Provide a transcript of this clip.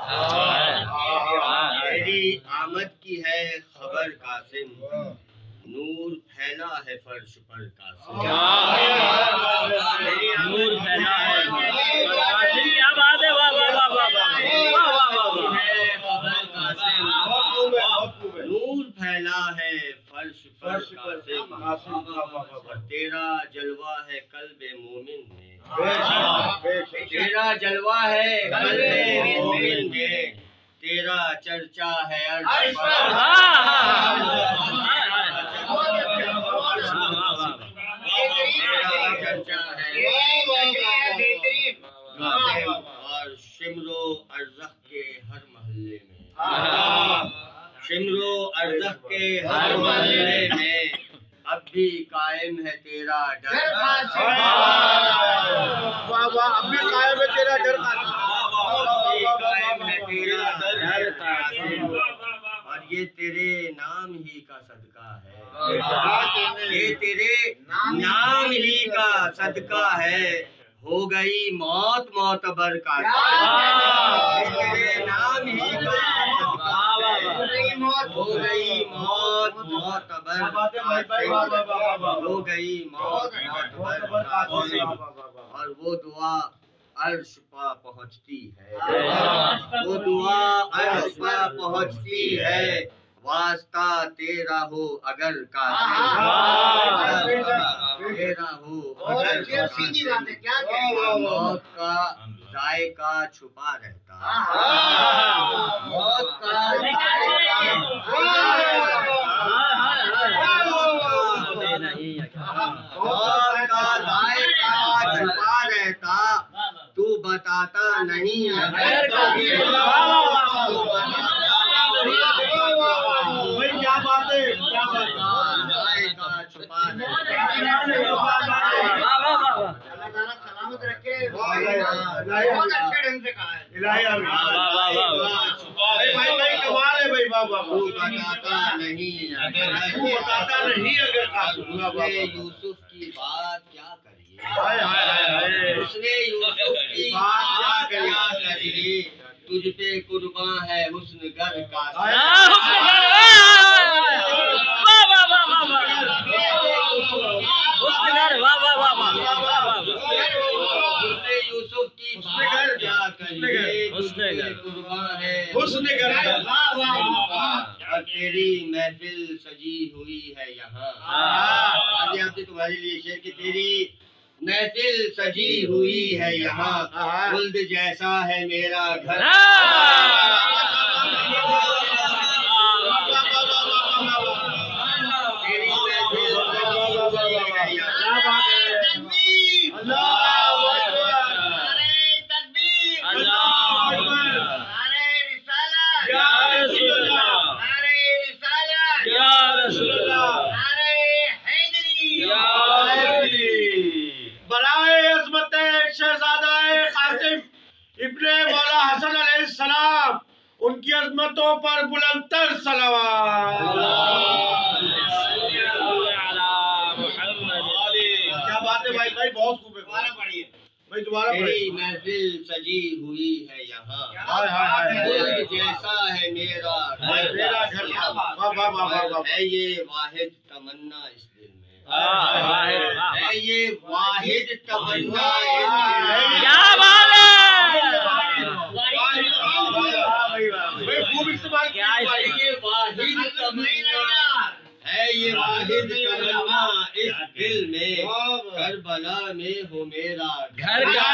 तेरी आमद की है खबर कासिम, नूर फैला है फर्श पर कासिम। नूर फैला है कासिम, क्या बात है, वाह वाह वाह वाह वाह, नूर फैला है फर्श पर कासिम, तेरा जलवा है कल्बे मोमिन में, तेरा जलवा है कल्बे मोमिन में, तेरा चर्चा है अर्श पर, चर्चा है और शिमरो अर्ज़क़ के हर महल्ले में, शिमरो अर्ज़क़ के हर महल्ले में अब भी कायम है तेरा डर। वाह वाह, अब भी कायम है तेरा डर, कायम है तेरा डर कासिम। और ये तेरे नाम ही का सदका है, ये तेरे नाम ही का सदका है, हो गई मौत मोतबर कासिम। तेरे नाम ही का सदका है, हो गई मौत मोतबर कासिम, हो गई मौत मोतबर कासिम। और वो दुआ अर्श पा पहुँचती है, वो दुआ अर्श पा पहुँचती है, वास्ता तेरा हो अगर कासिम, तेरा हो अगर कासिम, मौत का जायका छुपा रहता, मौत का जायका छुपा रहता, तू बताता नहीं अगर कभी। क्या बात है, क्या बात है, छुपा सलामत रखे, बहुत अच्छे ढंग से कहा है। भाई कमाल है भाई, बाबा तू बताता नहीं अगर, तू बताता नहीं अगर। यूसुफ की बात क्या करिए, उसने यूसुफ की बात क्या करिए, तुझ पे कुर्बान है हुस्न गर का, उसने यूसुफ की बात क्या करिए, उसने कुर्बान है हुस्न गर। और तेरी महफिल सजी हुई है यहाँ, आपने तुम्हारे लिए शेर की, तेरी महफिल सजी हुई है यहाँ, खुल्द जैसा है मेरा घर। तेरी महफिल सजी हुई है यहाँ, इब्ने मौला हसन अलैहिस्सलाम, उनकी अज़मतों पर बुलंदतर सलावत। क्या बात है भाई, भाई बहुत खूब है, दोबारा पढ़िए भाई, दोबारा पढ़िए। महफिल सजी हुई है यहाँ, जैसा है मेरा घर, है ये वाहिद तमन्ना इस दिल में, है ये वाहिद तमन्ना इस दिल में। क्या बात है, खूब इस्तेमाल किया, ये वाहिद तमन्ना है, ये वाहिद तमन्ना इस दिल में, करबला में हो मेरा घर का